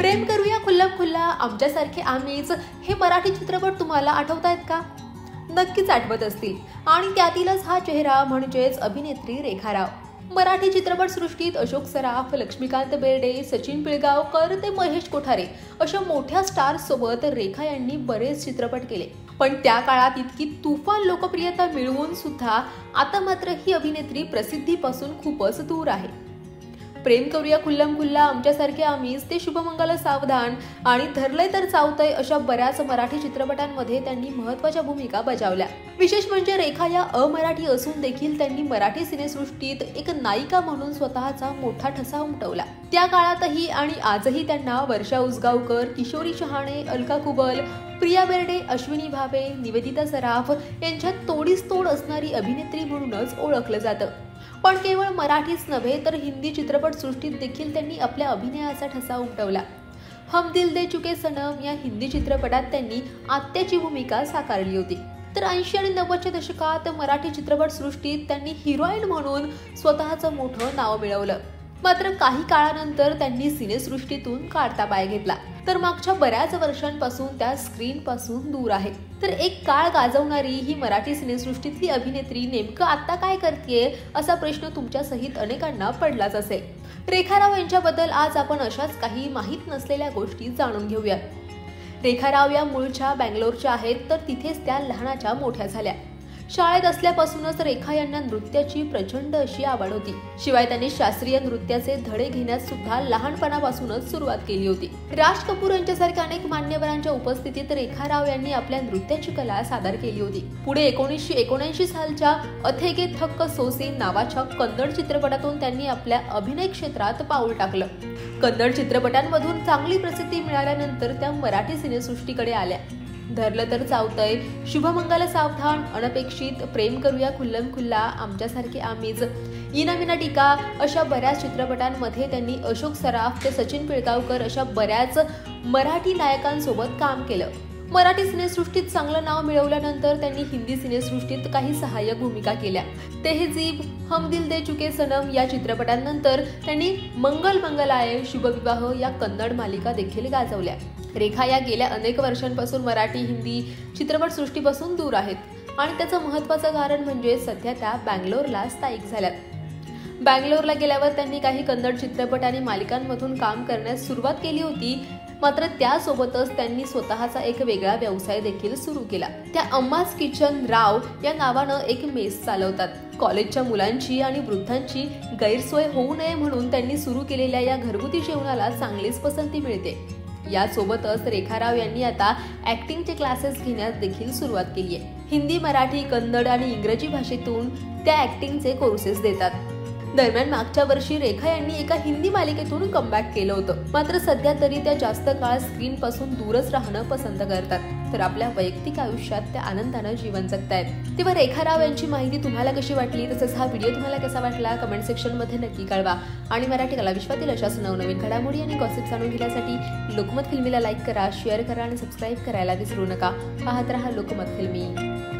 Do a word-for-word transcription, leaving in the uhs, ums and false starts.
प्रेम करूया खुल्लम खुल्ला, आमच्यासारखे आम्हीच हे मराठी चित्रपट तुम्हाला आठवतायत का? नक्कीच आठवत असतील आणि त्यातीलच हा चेहरा म्हणजेच अभिनेत्री रेखा राव. मराठी चित्रपटसृष्टीत अशोक सराफ, लक्ष्मीकांत बेर्डे, सचिन पिळगावकर ते महेश कोठारे अशा मोठ्या स्टार्स सोबत रेखा यांनी बरेच चित्रपट केले. पण त्या काळात इतकी तुफान लोकप्रियता मिळवून सुद्धा आता मात्र ही अभिनेत्री प्रसिद्धीपासून खूपच दूर आहे. प्रेम करूया खुल्लम खुल्ला, आमच्यासारखे आम्हीच ते शुभमंगल सावधान आणि धरलंय तर चावतंय अशा बऱ्याच मराठी चित्रपटांमध्ये त्यांनी महत्त्वाच्या भूमिका बजावल्या. विशेष म्हणजे रेखा या अमराठी असून देखील त्यांनी मराठी सिनेसृष्टीत एक नायिका म्हणून स्वतःचा मोठा ठसा उमटवला. त्या काळातही आणि आजही त्यांना वर्षा उसगावकर, किशोरी शहाणे, अलका कुबल, प्रिया बेर्डे, अश्विनी भावे, निवेदिता सराफ यांच्यात तोडीस तोड असणारी अभिनेत्री म्हणूनच ओळखलं जातं. पण केवळ मराठीच नव्हे तर हिंदी चित्रपटसृष्टीत देखील त्यांनी आपल्या अभिनयाचा ठसा उमटवला. हम दिल दे चुके सनम या हिंदी चित्रपटात त्यांनी आत्याची भूमिका साकारली होती. तर ऐंशी आणि नव्वदच्या दशकात मराठी चित्रपटसृष्टीत त्यांनी हिरोईन म्हणून स्वतःचं मोठं नाव मिळवलं. मात्र काही काळानंतर त्यांनी सिनेसृष्टीतून काढता पाय घेतला. तर मागच्या बऱ्याच वर्षांपासून त्या स्क्रीन पासून दूर आहे. तर एक काळ गाजवणारी ही मराठी सिनेसृष्टीतली अभिनेत्री नेमकं आता काय करतेय असा प्रश्न तुमच्या सहित अनेकांना पडलाच असेल. रेखा राव यांच्याबद्दल आज आपण अशाच काही माहीत नसलेल्या गोष्टी जाणून घेऊया. रेखा राव या मूळच्या बँगलोरच्या आहेत, तर तिथेच त्या लहानाच्या मोठ्या झाल्या. शाळेत असल्यापासूनच रेखा यांना नृत्याची प्रचंड अशी आवड होती. शिवाय त्यांनी शास्त्रीय नृत्याचे धडे घेण्यास सुद्धा लहानपणापासूनच सुरुवात केली होती. राज कपूर यांच्यासारख्या अनेक मान्यवरांच्या उपस्थितीत रेखा राव यांनी आपल्या नृत्याची कला सादर केली होती. पुढे एकोणीसशे एकोणऐंशी सालच्या अथेगे थक्क सोसे नावाच्या कन्नड चित्रपटातून त्यांनी आपल्या अभिनय क्षेत्रात पाऊल टाकलं. कन्नड चित्रपटांमधून चांगली प्रसिद्धी मिळाल्यानंतर त्या मराठी सिनेसृष्टीकडे आल्या. धरलं तर चावतंय, शुभमंगल सावधान, अनपेक्षित, प्रेम करूया खुल्लम खुल्ला, आमच्यासारखे आम्हीच, इना विना टीका अशा बऱ्याच चित्रपटांमध्ये त्यांनी अशोक सराफ ते सचिन पिळगावकर अशा बऱ्याच मराठी नायकांसोबत काम केलं. मराठी सिनेसृष्टीत चांगलं नाव मिळवल्यानंतर त्यांनी हिंदी सिनेसृष्टीत काही सहाय्यक भूमिका केल्या. तेहजीब, हम दिल दे चुके सनम या चित्रपटांनंतर त्यांनी मंगल मंगलाय, शुभविवाह या कन्नड मालिका देखील गाजवल्या. रेखा या गेल्या अनेक वर्षांपासून मराठी हिंदी चित्रपटसृष्टीपासून दूर आहेत आणि त्याचं महत्त्वाचं कारण म्हणजे सध्या त्या बँगलोरला स्थायिक झाल्यात. बँगलोरला गेल्यावर त्यांनी काही कन्नड चित्रपट आणि मालिकांमधून काम करण्यास सुरुवात केली होती. मात्र त्यासोबतच त्यांनी स्वतःचा एक वेगळा व्यवसाय देखील सुरू केला. त्या अम्माज किचन राव या नावानं एक मेस चालवतात. कॉलेजच्या मुलांची आणि वृद्धांची गैरसोय होऊ नये म्हणून त्यांनी सुरू केलेल्या या घरगुती जेवणाला चांगलीच पसंती मिळते. यासोबतच रेखा राव यांनी आता ऍक्टिंगचे क्लासेस घेण्यास देखील सुरुवात केली आहे. हिंदी, मराठी, कन्नड आणि इंग्रजी भाषेतून त्या ऍक्टिंगचे कोर्सेस देतात. दरम्यान मागच्या वर्षी रेखा यांनी एका हिंदी मालिकेतून कमबॅक केलं होतं. मात्र सध्या तरी त्या जास्त काळ स्क्रीन पासून दूरच राहणं पसंत करतात. तर आपल्या वैयक्तिक आयुष्यात त्या आनंदानं जीवन जगतायत. तेव्हा रेखा राव यांची माहिती तुम्हाला कशी वाटली, तसंच हा व्हिडिओ तुम्हाला कसा वाटला कमेंट सेक्शन मध्ये नक्की कळवा. आणि मराठी कला विश्वातील अशाच नवनवीन घडामोडी आणि गॉसिप जाणून घेण्यासाठी लोकमत फिल्मीला लाईक करा, शेअर करा आणि सबस्क्राईब करायला विसरू नका. पाहत रहा लोकमत फिल्मी.